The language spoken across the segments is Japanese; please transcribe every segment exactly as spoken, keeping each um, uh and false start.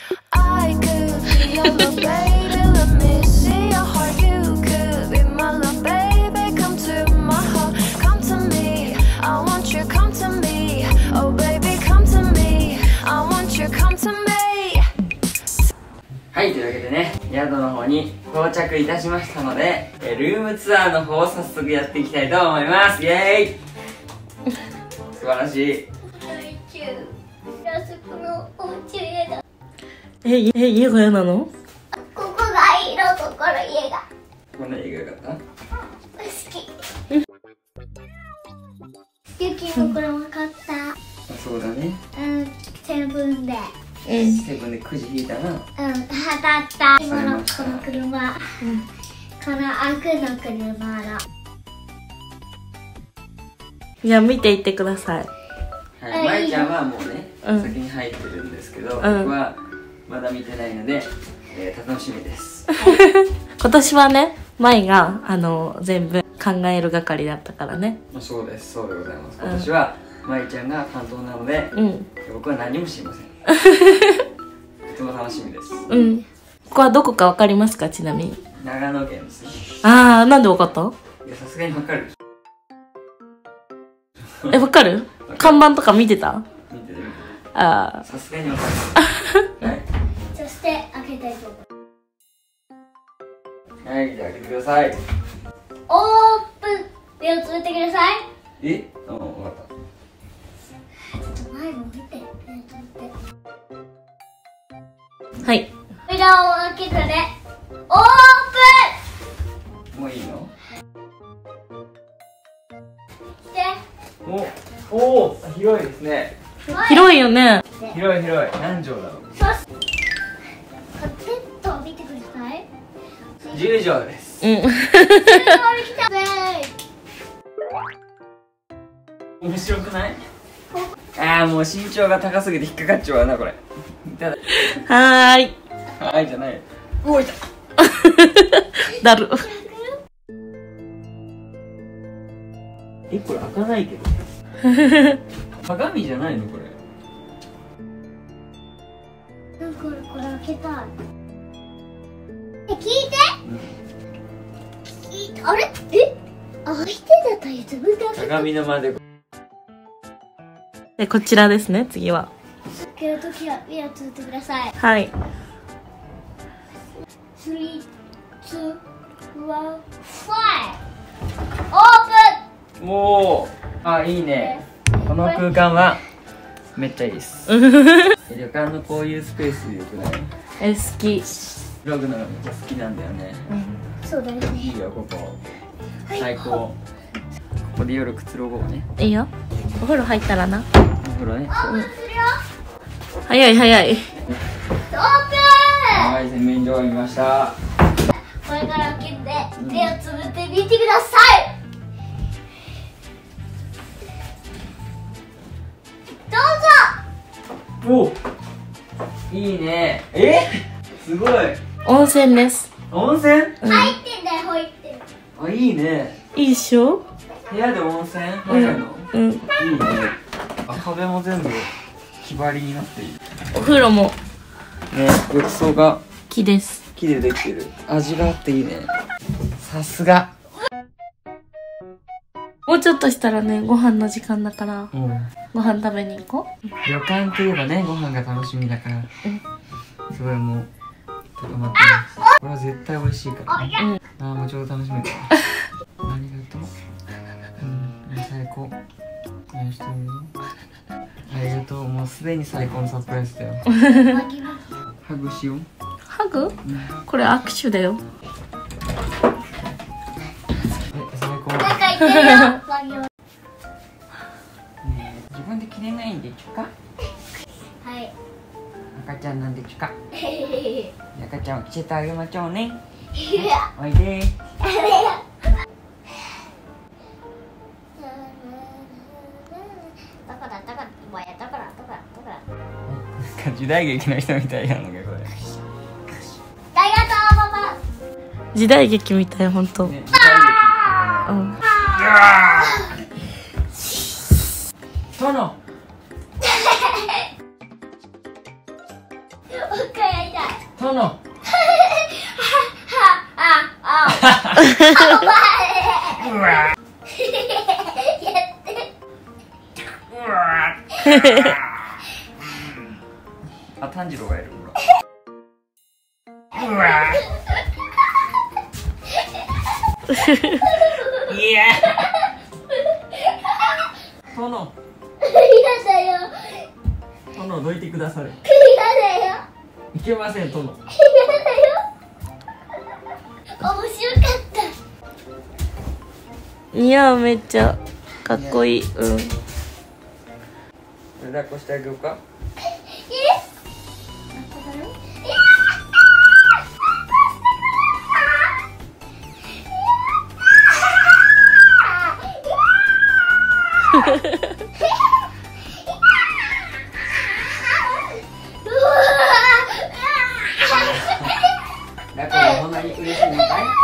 I could be your love baby, let me see your heart. You could be my love baby, come to my heart, come to me. I want you, come to me. Oh baby, come to me. I want you, come to me. はい、というわけでね、宿の方に到着いたしましたので、えルームツアーの方を早速やっていきたいと思います。イエーイ素晴らしい。 え、え、家が嫌なの？ ここがいいの、ここの家がこんな家が良かった？ 好き。ゆきもこれも買った。 あ、そうだね。 うん、セブンで。 うん。 セブンでくじ引いたな。 うん、当たった。今のこの車、この悪の車の。 じゃあ見ていってください。 はい、まいちゃんはもうね、 うん先に入ってるんですけど、 うん僕はまだ見てないので、えー、楽しみです。 今年はね、まいがあの全部考える係だったからね。 そうです、そうでございます。今年はまいちゃんが担当なので、 うん。 僕は何も知りません。とても楽しみです。 うん。ここはどこかわかりますか、ちなみに。 長野県ですね。 ああ、なんでわかった？ いや、さすがにわかる。 え、わかる？看板とか見てた？ 見てる。 ああ。 さすがにわかる。はい。 そして開けたいと思う。 はい、じゃあ開けてください。 オープン。目をつぶってください。 え、うん、わかった。 ちょっと前も見て。目をつぶって。 はい。 扉を開けたね。オープン。 もういいの？ で、 お、おお、広いですね。 広いよね。 広い広い。何畳だろう。 そしてベッドを見てください。 じゅう畳です。 うん。 すごい来たぜ。 面白くない？ああ、もう身長が高すぎて引っかかっちゃうわなこれ。いただ。 はーい。 はーいじゃない。うおいた。 だる。 え、これ開かないけど。鏡じゃないのこれ。 なんかこれこれ開けたい。え、聞いて。聞いて。あれ？え？開いてたやつ自分で開けた。 鏡の間で。 で、こちらですね、次は。 開けるときは目をつぶってください。 はい。 スリー、ツー、ワン、ファイブ。オープン。 おお。あ、いいね。この空間はめっちゃいいです。旅館のこういうスペースよくない？ え、好き。 広くのがめっちゃ好きなんだよね。 そうだよね。 いいよここ。最高。ここで夜くつろごうね。 いいよ。お風呂入ったらな。 お風呂ね。 オープンするよ。 早い早い。 オープン。 はい、洗面所を見ました。 これから開けて目をつぶってみてください。どうぞ。 お、いいね。え、すごい。 温泉です。 温泉？ うん、 入ってんだよ、入ってる。 あ、いいね。 いいっしょ？ 部屋で温泉入るの？ うん。 いいね。あ、壁も全部木張りになっている。 お風呂もね、浴槽が木です。 木でできてる。味があっていいね。さすが。 もうちょっとしたらね、ご飯の時間だから、 うん。 ご飯食べに行こう。 旅館といえばね、ご飯が楽しみだから、 うん、 すごいもう高まってます。これは絶対美味しいからね。 うん、 ああ、もうちょうど楽しみだ。ありがとう。うん、最高。何してるの？ありがとう。もうすでに最高のサプライズだよ。ハグしよう。 ハグ？これ握手だよ。 え、最高。 なんか言ってるよ。 ねえ、自分で着れないんでちゅか？ はい。 赤ちゃんなんでちゅか？ へ赤ちゃんを着せてあげましょうね。 へ。 おいで。 だからだからもうやだからだからだから。 なんか時代劇の人みたいなのがこれ。 ありがとうパパ。 時代劇みたい、ほんと。 ね、時代劇。 うん。 殿。 わか殿。うわ。あ、炭治郎がいる。うわ。いや。殿。 嫌だよ。 殿、どいてくださる。 嫌だよ。 いけません、殿。 嫌だよ。面白かった。 いや、めっちゃかっこいい。うん。 抱っこしてあげようか。だからこんなに嬉しいのかい？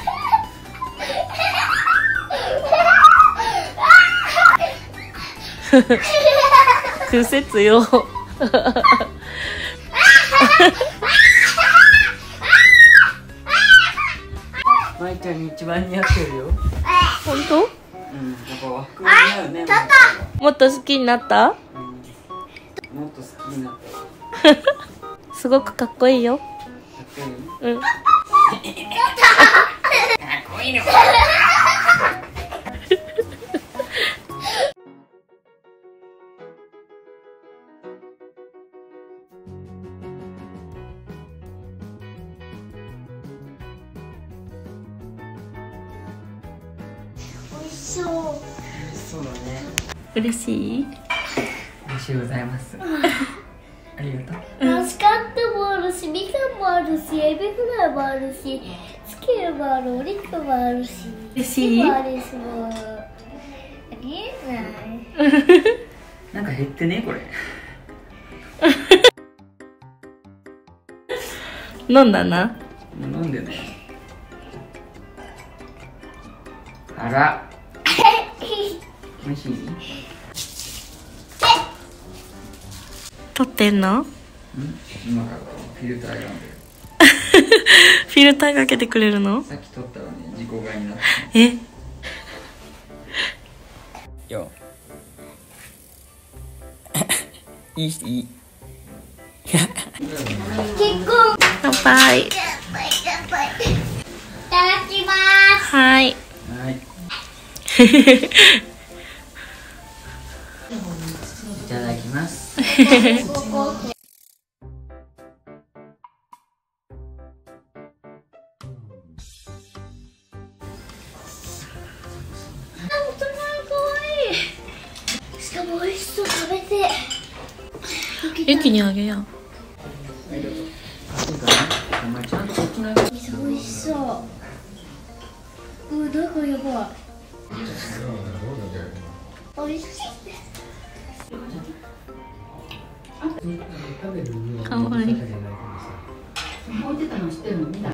癖強。 まいちゃんに一番似合ってるよ。 本当？ うん、やっぱ和服似合うね。 もっと好きになった？ うん、もっと好きになったわ。 すごくかっこいいよ。 かっこいい？ うん。 かっこいいの。 そう。 そうだね。 嬉しい？ 嬉しいございます。ありがとう。 マスカットもあるし、みかんもあるし、エビフライもあるし、スケールもある、お肉もあるし。 嬉しい？ もあるし、もう。ありえない。 なんか減ってね、これ。 飲んだな。 飲んでね。あら。おいしい？ 撮ってんの？ うん、今からフィルター選んでる。 フィルターかけてくれるの？ さっき撮ったらね、自己買いになった。 え？ よ。いいし、いい。 結婚。 乾杯。 いただきます。 はい。 はい。いただきます。 しかも美味しそう。食べて。 ゆきにあげよう。 ありがとう。熱いからね。お前ちゃんとこっちのやつ。 美味しそう。うん、なんかやばい。美味しい。 かわいい。 置いてたの知ってるの見た。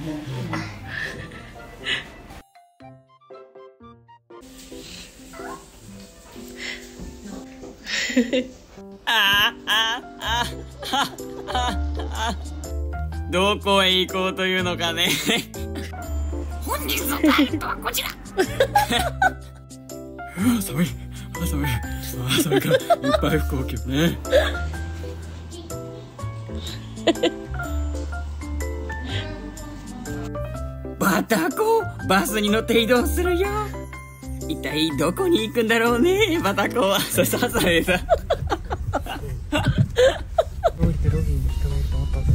どこへ行こうというのかね。本日のターゲットはこちら。うわ、寒い。あ、寒い。あ、寒いからいっぱい服を着るね。バタコ、バスに乗って移動するよ。一体どこに行くんだろうね、バタコは。ささされた。 降りてロビーに人がいると思ったぞ。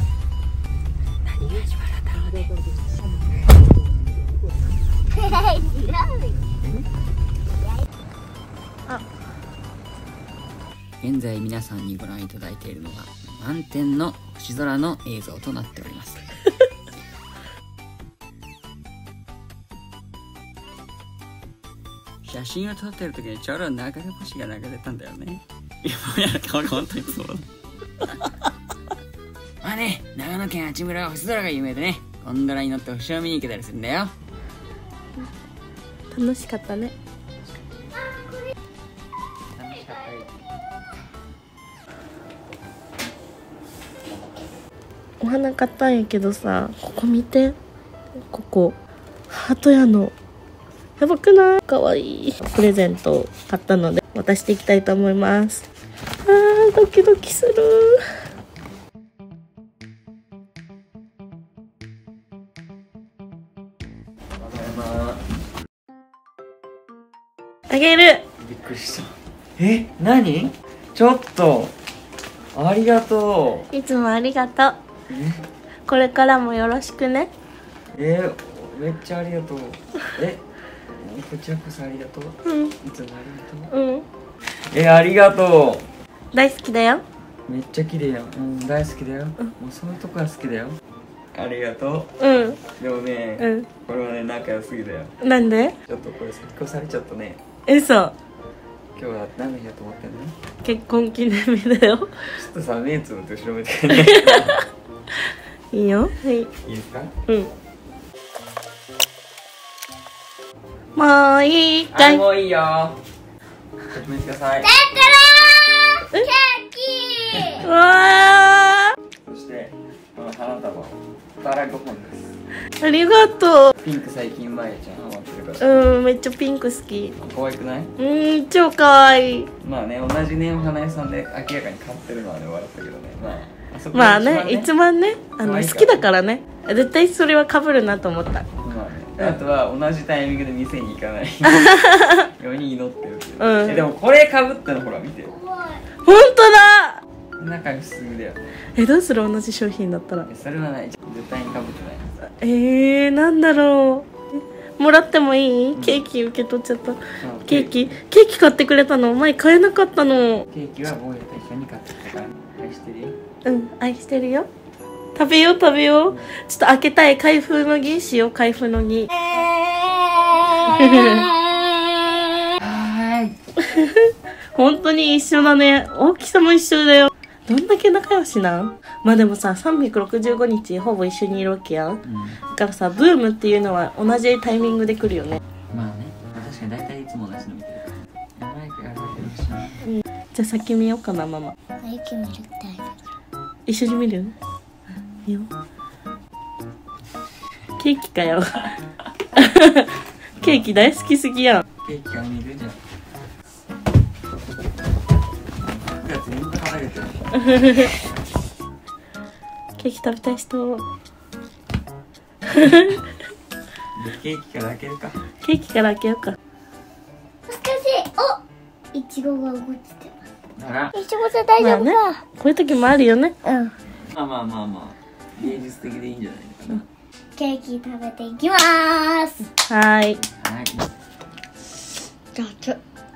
現在皆さんにご覧いただいているのは満天の星空の映像となっております。写真を撮ってる時にちょうど流れ星が流れたんだよね。いや、もうやる顔が本当にそうだ。まあね、長野県八村は星空が有名でね、ゴンドラに乗って星を見に行けたりするんだよ。 楽しかったね。 楽しかったよ。 お花買ったんやけどさ、ここ見て、ここハートやの。やばくない？かわいい。プレゼントを買ったので渡していきたいと思います。あードキドキする。あげる。 びっくりした。え、何？ちょっとありがとう。 いつもありがとう。これからもよろしくね。 えー、めっちゃありがとう。え、こちらこそありがとう。 うんいつもありがとう。 うん。 え、ありがと大好きだよ。 う。めっちゃ綺麗やん。うん、大好きだよ。もうそういうとこが好きだよ。ありがとうんう。でもね、 うん。 これはね、仲良すぎだよ。 なんで？ ちょっとこれ先越されちゃったね。 嘘。 今日は何の日だと思ってんの？ 結婚記念日だよ。 ちょっとさ、目つぶって後ろ向いてね。 いいよ。はい。 いいですか？ うん。もういいかあ、 い？ もういいよ。始めてください。 ケーキうわそしてこの花束をバラごほんです。 ー、ありがとピンク最近まゆちゃんハマってるかう。 ら。 うん、めっちゃピンク好き。 可愛くない？ うん、超かわいい。 まあね、同じねお花屋さんで明らかに買ってるのはね笑ったけどね。まああそこまあが一番ね、いつもね、あの可愛いから好きだからね。絶対それは被るなと思った。 まあね、あとは同じタイミングで店に行かないように祈ってるけど、 うんえでもこれかぶったのほら見てよ。 ほんとだ。 仲良しすぎだよね。 え、どうする？同じ商品だったら。 えそれはない。絶対にかぶってない。 えー、なんだろう。もらってもいい？ケーキ受け取っちゃった。 そうケーキケーキ買ってくれたの？前買えなかったの。 ケーキは坊やと一緒に買ってきたから、ね、愛してるよ。 うん、愛してるよ。食べよう食べよう。ちょっと開けたい。開封の儀しよう。開封の儀。 はーい。 本当に一緒だね。大きさも一緒だよ。どんだけ仲良しなん？まあでもさ、さんびゃくろくじゅうごにちほぼ一緒にいるわけやん。 うん、 だからさ、ブームっていうのは同じタイミングで来るよね。 まあね、確かに大体いつも同じの見てるから。マイクやられてるしな。 じゃあ先見ようかな、ママ。 雪見るって一緒に見る？いいよ。ケーキかよ。ケーキ大好きすぎやん。 ケーキが見るじゃん。服が全部剥がれてる。 ケーキ食べたい人。 でケーキから開けるか。 ケーキから開けようか。 難しい。お、いちごが動いててあら。 いちごじゃ大丈夫まあか、 こういう時もあるよね。 うん。 まあまあまあまあ。芸術的でいいんじゃないかな。 ケーキ食べていきまーす。 はーい。 はい。 じゃあちょ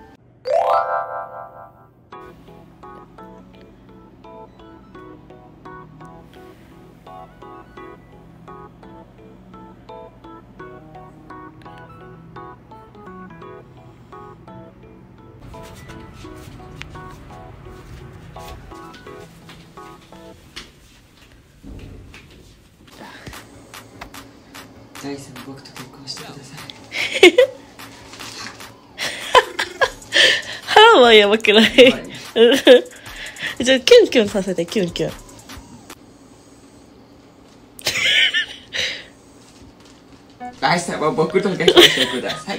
財産僕と結婚してください。 歯はやばくない？ はいじゃあキュンキュンさせて、キュンキュン。 財産は僕と結婚してください。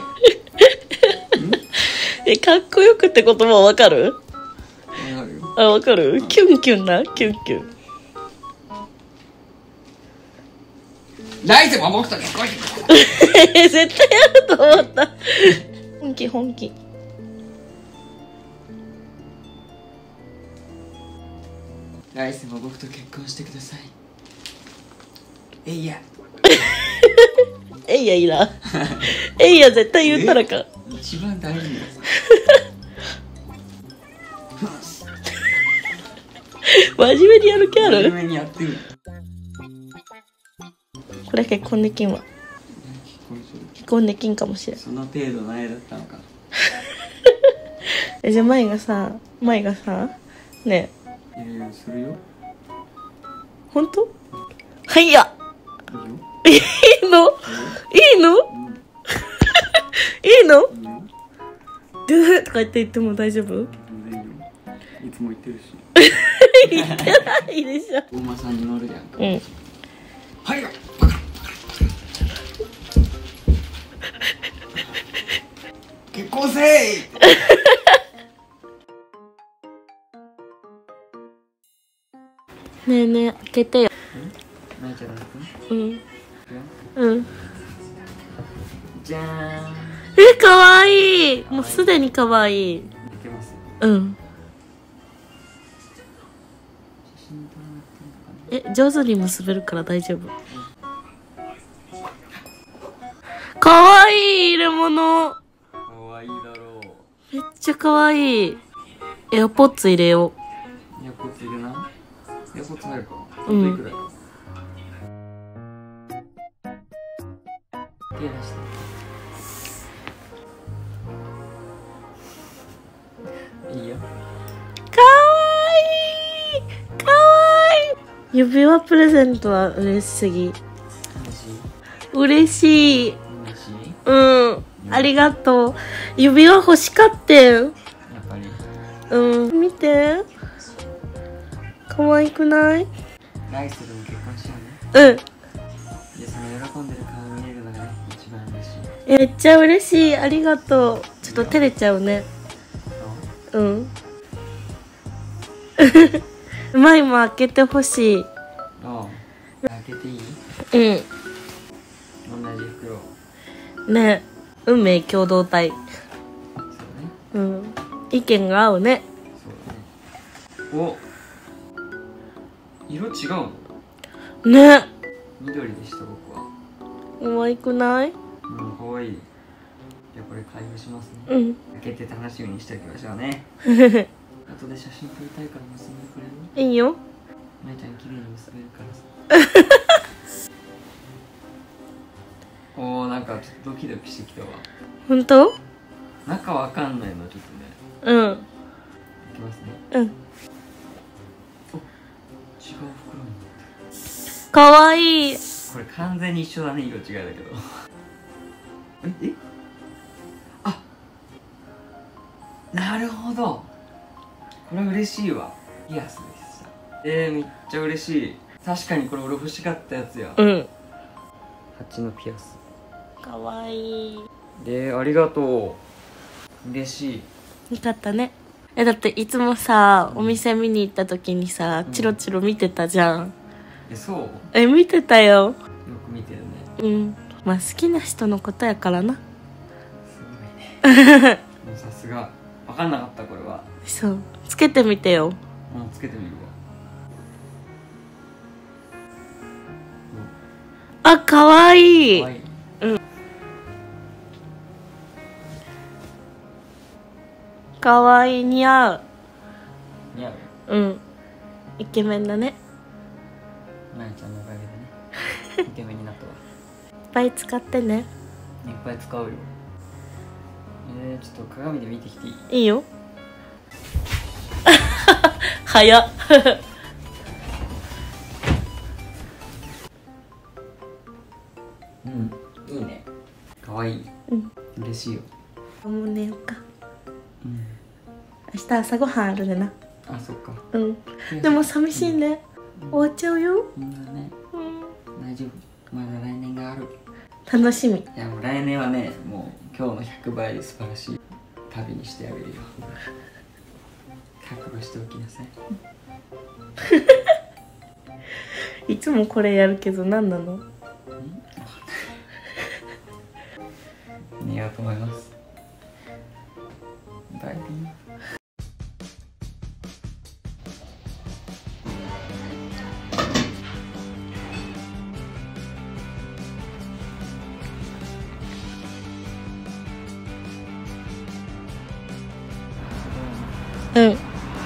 え、かっこよくって言葉わかる？ わかるよ。 あ、わかる？キュンキュンな、キュンキュン。 来世も僕と結婚してください。 絶対やると思った。本気本気。 来世も僕と結婚してください。えいや。 えいやいら。えいや絶対言ったらか。 一番大事です。 真面目にやる気あ真面る？ 目にやってる。 これ結婚できんわ。 結婚する。 結婚できんかもしれん。 その程度の愛だったのか。 え、じゃあ舞がさ、舞がさ、ねえ、 いやいや、するよ。 ほんと？はいや。 いいよ。 いいの？いいの？いいの？ いいよ。 ドゥーとか言って言っても大丈夫？ 全然いいよ。いつも言ってるし。 言ってないでしょ。 お馬さんに乗るじゃんか。 うん。 はいよ。結婚せい。 ねえねえ、開けてよ。 泣いちゃダメ。 うんうん。 じゃーん。 え、かわいい。もうすでにかわいい。 いけます。 うん。 写真撮らなくていいのかな。 え、上手に結べるから大丈夫。かわいい入れ物。 かわいいだろう。 めっちゃかわいい。エアポッツ入れよエアポッツ入れな。エアポッツ入るか。 う。うん。 いくらか。手出して。いいよ。 かわいい。かわいい。指輪プレゼントは嬉しすぎ。嬉しい。 嬉しい。 うん。ありがとう。指輪欲しかってん。 やっぱり。 うん。見て。可愛くない？ 来世でも結婚しようね。うん。 で、その喜んでる顔見れるのがね、一番嬉しい。 めっちゃ嬉しい。ありがとう。ちょっと照れちゃうね。うん。前も開けてほしい。 ああ、開けていい？ うん。 同じ袋。 ね、運命共同体。 そうね。 うん。意見が合うね。 そうだね。お、色違うの？ ね。 緑でした僕は。 可愛くない？ うん、可愛い。じゃあこれ開封しますね。 うん。 開けて楽しみにしておきましょうね。後で写真撮りたいから結んでくれる？ いいよ。 まいちゃん綺麗に結べるからさ。おー、なんかちょっとドキドキしてきたわ。 ほんと？ 中わかんないのちょっとね。 うん。 いきますね。 うん。 違う袋に。 かわいい。 これ完全に一緒だね、色違いだけど。ええあ、なるほど。これ嬉しいわ。ピアスでした。えー、めっちゃ嬉しい。確かにこれ俺欲しかったやつや。 うん。 蜂のピアス。 かわいい。 で、ありがとう。嬉しい。 よかったね。え、だっていつもさ、お店見に行った時にさ、チロチロ見てたじゃん。 え、そう？よえ、見てたよ。 く見てるね。 うん。まあ好きな人のことやからな。 すごいね。もうさすが。わかんなかったこれは。 そう。つけてみてよ。 うん、つけてみるわ。 あ、かわいい。 かわいい。 かわいい、似合う。 似合う？ うん。イケメンだね。 まやちゃんのおかげでね。イケメンになったわ。 いっぱい使ってね。 いっぱい使うよ。えー、ちょっと鏡で見てきていい？ いいよ。早っ。 うん、いいね。かわいい。 うん。 嬉しいよ。 もう寝ようか。 うん。 明日朝ごはんあるでな。 あ、そっか。 うん。でも寂しいね。終わっちゃうよ。 みんなね、 うん。 大丈夫。まだ来年がある。 楽しみ。 いや、もう来年はね、もう今日のひゃくばい素晴らしい旅にしてあげるよ。覚悟しておきなさい。 いつもこれやるけど何なの？ 似合うと思います。バイビー。 うん。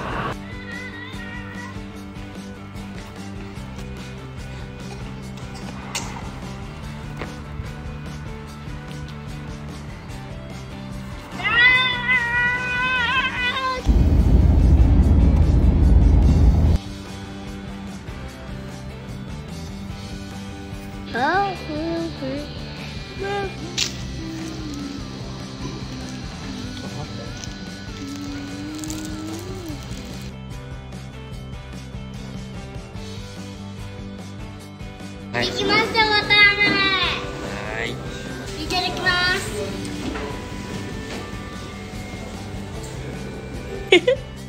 あ、 はいできました、わたあはいめ。いただきます。